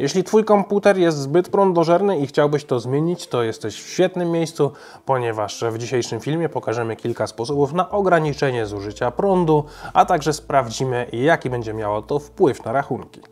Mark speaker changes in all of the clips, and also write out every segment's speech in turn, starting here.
Speaker 1: Jeśli Twój komputer jest zbyt prądożerny i chciałbyś to zmienić, to jesteś w świetnym miejscu, ponieważ w dzisiejszym filmie pokażemy kilka sposobów na ograniczenie zużycia prądu, a także sprawdzimy, jaki będzie miało to wpływ na rachunki.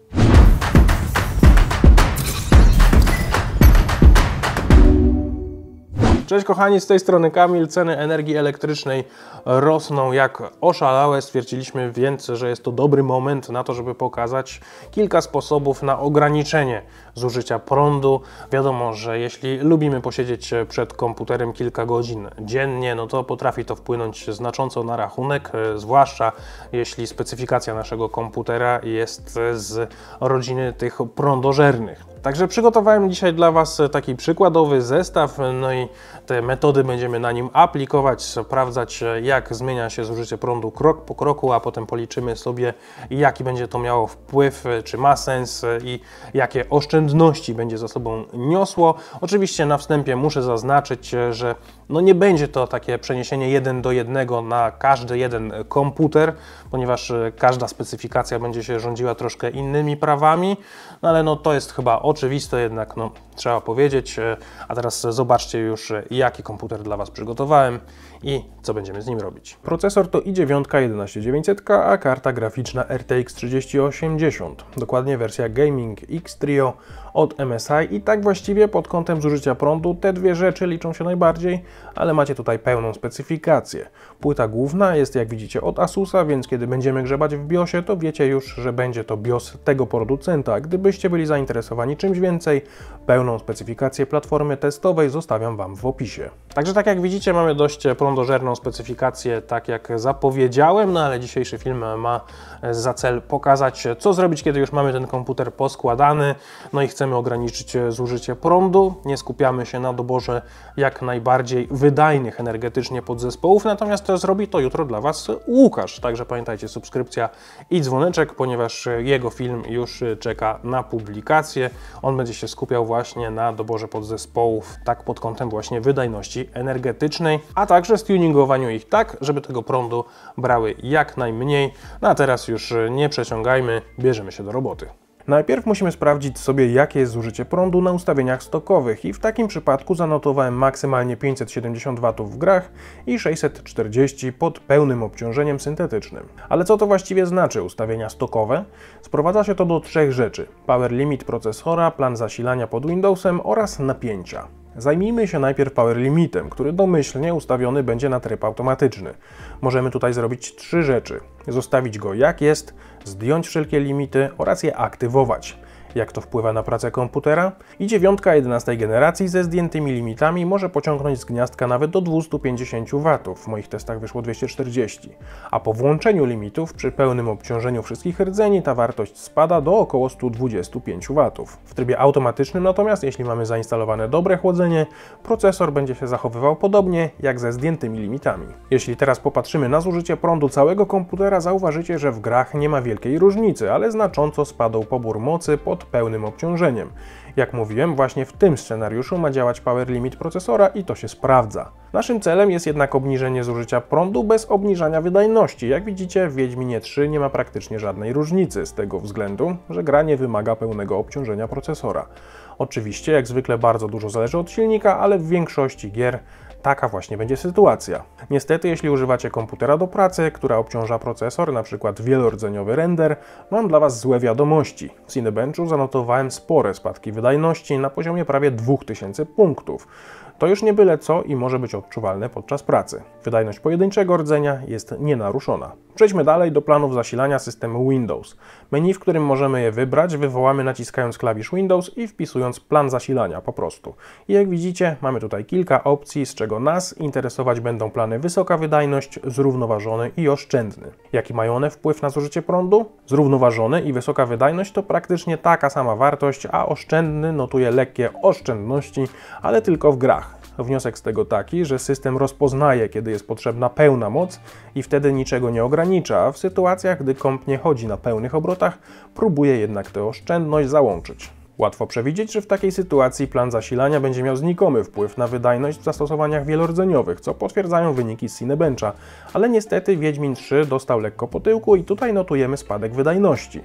Speaker 1: Cześć kochani, z tej strony Kamil. Ceny energii elektrycznej rosną jak oszalałe. Stwierdziliśmy więc, że jest to dobry moment na to, żeby pokazać kilka sposobów na ograniczenie zużycia prądu. Wiadomo, że jeśli lubimy posiedzieć przed komputerem kilka godzin dziennie, no to potrafi to wpłynąć znacząco na rachunek, zwłaszcza jeśli specyfikacja naszego komputera jest z rodziny tych prądożernych. Także przygotowałem dzisiaj dla Was taki przykładowy zestaw, no i te metody będziemy na nim aplikować, sprawdzać, jak zmienia się zużycie prądu krok po kroku, a potem policzymy sobie, jaki będzie to miało wpływ, czy ma sens i jakie oszczędności będzie za sobą niosło. Oczywiście na wstępie muszę zaznaczyć, że nie będzie to takie przeniesienie 1 do 1 na każdy jeden komputer, ponieważ każda specyfikacja będzie się rządziła troszkę innymi prawami, ale to jest chyba oczywiste, jednak trzeba powiedzieć. A teraz zobaczcie już, jaki komputer dla Was przygotowałem i co będziemy z nim robić. Procesor to i9 11900K, a karta graficzna RTX 3080, dokładnie wersja Gaming X Trio od MSI i tak właściwie pod kątem zużycia prądu te dwie rzeczy liczą się najbardziej, ale macie tutaj pełną specyfikację. Płyta główna jest, jak widzicie, od Asusa, więc kiedy będziemy grzebać w BIOSie, to wiecie już, że będzie to BIOS tego producenta. Gdybyście byli zainteresowani czymś więcej, pełną specyfikację platformy testowej zostawiam Wam w opisie. Także tak jak widzicie, mamy dość prądożerną specyfikację, tak jak zapowiedziałem, ale dzisiejszy film ma za cel pokazać, co zrobić, kiedy już mamy ten komputer poskładany, i chcemy ograniczyć zużycie prądu. Nie skupiamy się na doborze jak najbardziej wydajnych energetycznie podzespołów, natomiast zrobi to jutro dla Was Łukasz. Także pamiętajcie, subskrypcja i dzwoneczek, ponieważ jego film już czeka na publikację. On będzie się skupiał właśnie na doborze podzespołów, tak pod kątem właśnie wydajności energetycznej, a także tuningowaniu ich tak, żeby tego prądu brały jak najmniej. A teraz już nie przeciągajmy, bierzemy się do roboty. Najpierw musimy sprawdzić sobie, jakie jest zużycie prądu na ustawieniach stokowych i w takim przypadku zanotowałem maksymalnie 570 W w grach i 640 pod pełnym obciążeniem syntetycznym. Ale co to właściwie znaczy ustawienia stokowe? Sprowadza się to do trzech rzeczy: power limit procesora, plan zasilania pod Windowsem oraz napięcia. Zajmijmy się najpierw power limitem, który domyślnie ustawiony będzie na tryb automatyczny. Możemy tutaj zrobić trzy rzeczy: zostawić go jak jest, zdjąć wszelkie limity oraz je aktywować. Jak to wpływa na pracę komputera? i9 11 generacji ze zdjętymi limitami może pociągnąć z gniazdka nawet do 250 W, w moich testach wyszło 240, a po włączeniu limitów przy pełnym obciążeniu wszystkich rdzeni ta wartość spada do około 125 W. W trybie automatycznym natomiast, jeśli mamy zainstalowane dobre chłodzenie, procesor będzie się zachowywał podobnie jak ze zdjętymi limitami. Jeśli teraz popatrzymy na zużycie prądu całego komputera, zauważycie, że w grach nie ma wielkiej różnicy, ale znacząco spadł pobór mocy pod pełnym obciążeniem. Jak mówiłem, właśnie w tym scenariuszu ma działać power limit procesora i to się sprawdza. Naszym celem jest jednak obniżenie zużycia prądu bez obniżania wydajności. Jak widzicie, w Wiedźminie 3 nie ma praktycznie żadnej różnicy z tego względu, że gra nie wymaga pełnego obciążenia procesora. Oczywiście, jak zwykle, bardzo dużo zależy od silnika, ale w większości gier taka właśnie będzie sytuacja. Niestety, jeśli używacie komputera do pracy, która obciąża procesor, np. wielordzeniowy render, mam dla Was złe wiadomości. W Cinebenchu zanotowałem spore spadki wydajności na poziomie prawie 2000 punktów. To już nie byle co i może być odczuwalne podczas pracy. Wydajność pojedynczego rdzenia jest nienaruszona. Przejdźmy dalej do planów zasilania systemu Windows. Menu, w którym możemy je wybrać, wywołamy naciskając klawisz Windows i wpisując plan zasilania po prostu. I jak widzicie, mamy tutaj kilka opcji, z czego nas interesować będą plany wysoka wydajność, zrównoważony i oszczędny. Jaki mają one wpływ na zużycie prądu? Zrównoważony i wysoka wydajność to praktycznie taka sama wartość, a oszczędny notuje lekkie oszczędności, ale tylko w grach. Wniosek z tego taki, że system rozpoznaje, kiedy jest potrzebna pełna moc i wtedy niczego nie ogranicza, a w sytuacjach, gdy komp nie chodzi na pełnych obrotach, próbuje jednak tę oszczędność załączyć. Łatwo przewidzieć, że w takiej sytuacji plan zasilania będzie miał znikomy wpływ na wydajność w zastosowaniach wielordzeniowych, co potwierdzają wyniki z Cinebencha, ale niestety Wiedźmin 3 dostał lekko po tyłku i tutaj notujemy spadek wydajności.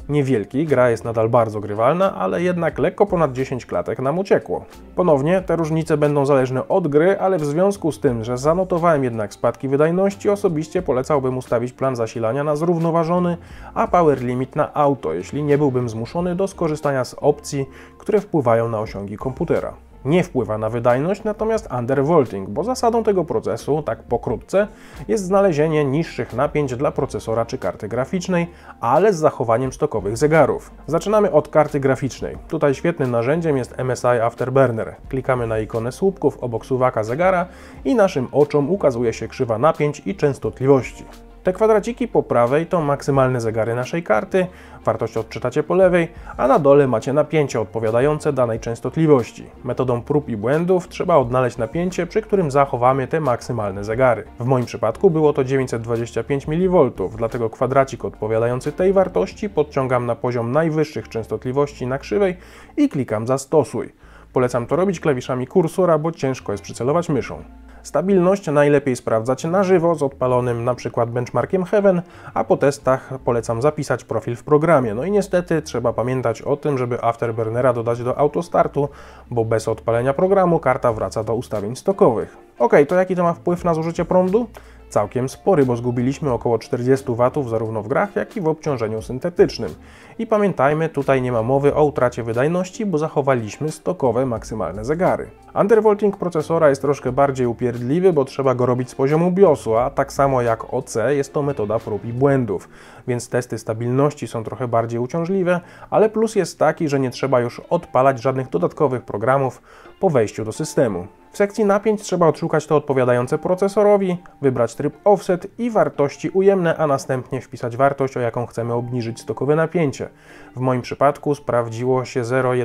Speaker 1: niewielki, gra jest nadal bardzo grywalna, ale jednak lekko ponad 10 klatek nam uciekło. Ponownie te różnice będą zależne od gry, ale w związku z tym, że zanotowałem jednak spadki wydajności, osobiście polecałbym ustawić plan zasilania na zrównoważony, a power limit na auto, jeśli nie byłbym zmuszony do skorzystania z opcji, które wpływają na osiągi komputera. Nie wpływa na wydajność natomiast undervolting, bo zasadą tego procesu, tak pokrótce, jest znalezienie niższych napięć dla procesora czy karty graficznej, ale z zachowaniem stokowych zegarów. Zaczynamy od karty graficznej. Tutaj świetnym narzędziem jest MSI Afterburner. Klikamy na ikonę słupków obok suwaka zegara i naszym oczom ukazuje się krzywa napięć i częstotliwości. Te kwadraciki po prawej to maksymalne zegary naszej karty, wartość odczytacie po lewej, a na dole macie napięcie odpowiadające danej częstotliwości. Metodą prób i błędów trzeba odnaleźć napięcie, przy którym zachowamy te maksymalne zegary. W moim przypadku było to 925 mV, dlatego kwadracik odpowiadający tej wartości podciągam na poziom najwyższych częstotliwości na krzywej i klikam zastosuj. Polecam to robić klawiszami kursora, bo ciężko jest przycelować myszą. Stabilność najlepiej sprawdzać na żywo z odpalonym np. benchmarkiem Heaven, a po testach polecam zapisać profil w programie. No i niestety trzeba pamiętać o tym, żeby Afterburnera dodać do autostartu, bo bez odpalenia programu karta wraca do ustawień stokowych. Ok, to jaki to ma wpływ na zużycie prądu? Całkiem spory, bo zgubiliśmy około 40 W zarówno w grach, jak i w obciążeniu syntetycznym. I pamiętajmy, tutaj nie ma mowy o utracie wydajności, bo zachowaliśmy stokowe maksymalne zegary. Undervolting procesora jest troszkę bardziej upierdliwy, bo trzeba go robić z poziomu BIOSu, a tak samo jak OC jest to metoda prób i błędów, więc testy stabilności są trochę bardziej uciążliwe, ale plus jest taki, że nie trzeba już odpalać żadnych dodatkowych programów po wejściu do systemu. W sekcji napięć trzeba odszukać to odpowiadające procesorowi, wybrać tryb offset i wartości ujemne, a następnie wpisać wartość, o jaką chcemy obniżyć stokowe napięcie. W moim przypadku sprawdziło się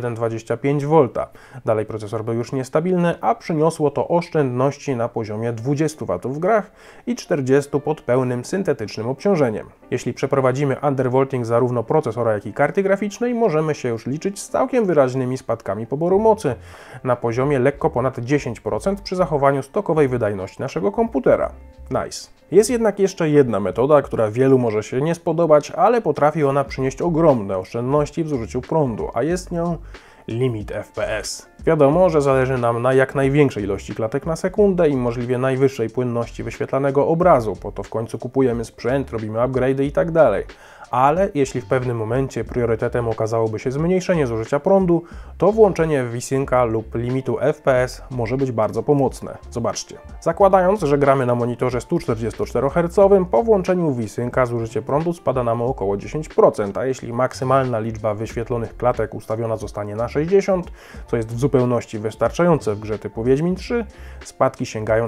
Speaker 1: 0,125 V. Dalej procesor był już niestabilny, a przyniosło to oszczędności na poziomie 20 W w grach i 40 pod pełnym syntetycznym obciążeniem. Jeśli przeprowadzimy undervolting zarówno procesora, jak i karty graficznej, możemy się już liczyć z całkiem wyraźnymi spadkami poboru mocy na poziomie lekko ponad 10% przy zachowaniu stokowej wydajności naszego komputera. Nice. Jest jednak jeszcze jedna metoda, która wielu może się nie spodobać, ale potrafi ona przynieść ogromne oszczędności w zużyciu prądu, a jest nią limit FPS. Wiadomo, że zależy nam na jak największej ilości klatek na sekundę i możliwie najwyższej płynności wyświetlanego obrazu, po to w końcu kupujemy sprzęt, robimy upgrade'y i tak dalej. Ale jeśli w pewnym momencie priorytetem okazałoby się zmniejszenie zużycia prądu, to włączenie VSynca lub limitu FPS może być bardzo pomocne. Zobaczcie. Zakładając, że gramy na monitorze 144 Hz, po włączeniu VSynca zużycie prądu spada nam o około 10%, a jeśli maksymalna liczba wyświetlonych klatek ustawiona zostanie na 60, co jest w zupełności wystarczające w grze typu Wiedźmin 3, spadki sięgają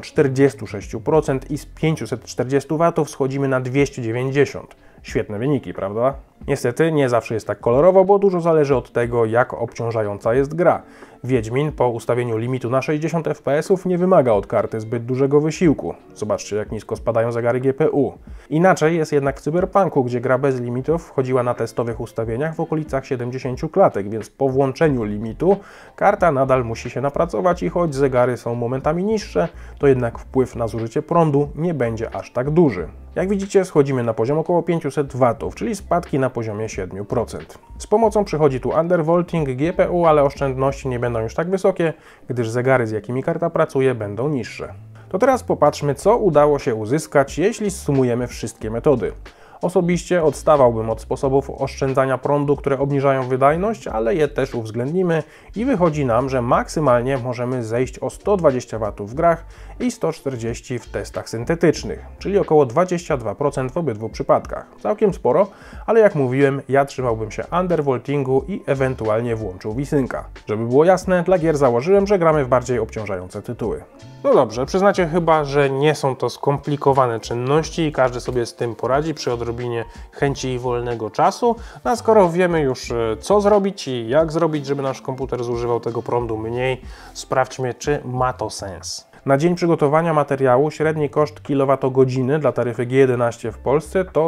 Speaker 1: 46% i z 540 W schodzimy na 290. Świetne wyniki, prawda? Niestety nie zawsze jest tak kolorowo, bo dużo zależy od tego, jak obciążająca jest gra. Wiedźmin po ustawieniu limitu na 60 fps nie wymaga od karty zbyt dużego wysiłku. Zobaczcie, jak nisko spadają zegary GPU. Inaczej jest jednak w Cyberpunku, gdzie gra bez limitów wchodziła na testowych ustawieniach w okolicach 70 klatek, więc po włączeniu limitu karta nadal musi się napracować i choć zegary są momentami niższe, to jednak wpływ na zużycie prądu nie będzie aż tak duży. Jak widzicie, schodzimy na poziom około 500 W, czyli spadki na poziomie 7%. Z pomocą przychodzi tu undervolting GPU, ale oszczędności nie będą już tak wysokie, gdyż zegary, z jakimi karta pracuje, będą niższe. To teraz popatrzmy, co udało się uzyskać, jeśli zsumujemy wszystkie metody. Osobiście odstawałbym od sposobów oszczędzania prądu, które obniżają wydajność, ale je też uwzględnimy i wychodzi nam, że maksymalnie możemy zejść o 120 W w grach i 140 w testach syntetycznych, czyli około 22% w obydwu przypadkach. Całkiem sporo, ale jak mówiłem, ja trzymałbym się undervoltingu i ewentualnie włączył VSynca. Żeby było jasne, dla gier założyłem, że gramy w bardziej obciążające tytuły. No dobrze, przyznacie chyba, że nie są to skomplikowane czynności i każdy sobie z tym poradzi przy odrobinie chęci i wolnego czasu. No a skoro wiemy już, co zrobić i jak zrobić, żeby nasz komputer zużywał tego prądu mniej, sprawdźmy, czy ma to sens. Na dzień przygotowania materiału średni koszt kWh dla taryfy G11 w Polsce to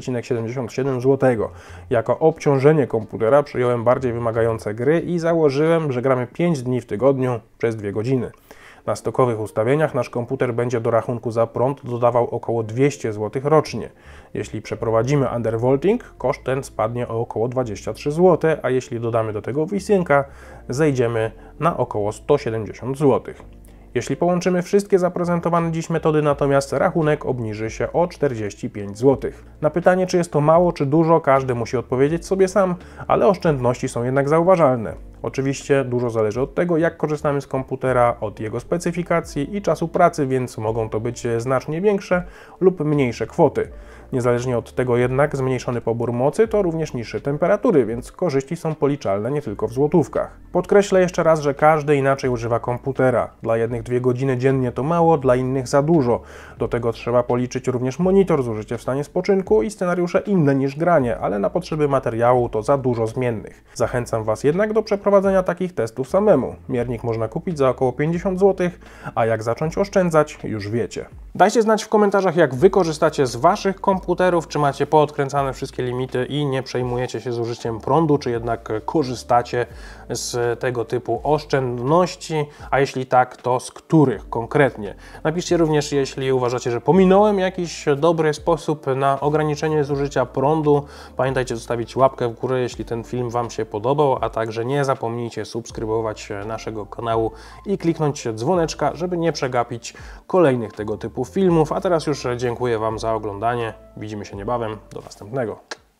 Speaker 1: 0,77 zł. Jako obciążenie komputera przyjąłem bardziej wymagające gry i założyłem, że gramy 5 dni w tygodniu przez 2 godziny. Na stokowych ustawieniach nasz komputer będzie do rachunku za prąd dodawał około 200 zł rocznie. Jeśli przeprowadzimy undervolting, koszt ten spadnie o około 23 zł, a jeśli dodamy do tego VSynca, zejdziemy na około 170 zł. Jeśli połączymy wszystkie zaprezentowane dziś metody, natomiast rachunek obniży się o 45 zł. Na pytanie, czy jest to mało, czy dużo, każdy musi odpowiedzieć sobie sam, ale oszczędności są jednak zauważalne. Oczywiście dużo zależy od tego, jak korzystamy z komputera, od jego specyfikacji i czasu pracy, więc mogą to być znacznie większe lub mniejsze kwoty. Niezależnie od tego jednak zmniejszony pobór mocy to również niższe temperatury, więc korzyści są policzalne nie tylko w złotówkach. Podkreślę jeszcze raz, że każdy inaczej używa komputera. Dla jednych 2 godziny dziennie to mało, dla innych za dużo. Do tego trzeba policzyć również monitor, zużycie w stanie spoczynku i scenariusze inne niż granie, ale na potrzeby materiału to za dużo zmiennych. Zachęcam Was jednak do przeprowadzenia takich testów samemu. Miernik można kupić za około 50 zł, a jak zacząć oszczędzać, już wiecie. Dajcie znać w komentarzach, jak Wy korzystacie z Waszych komputerów, czy macie poodkręcane wszystkie limity i nie przejmujecie się zużyciem prądu, czy jednak korzystacie z tego typu oszczędności, a jeśli tak, to z których konkretnie. Napiszcie również, jeśli uważacie, że pominąłem jakiś dobry sposób na ograniczenie zużycia prądu. Pamiętajcie zostawić łapkę w górę, jeśli ten film Wam się podobał, a także nie zapomnijcie subskrybować naszego kanału i kliknąć dzwoneczka, żeby nie przegapić kolejnych tego typu filmów. A teraz już dziękuję Wam za oglądanie. Widzimy się niebawem. Do następnego.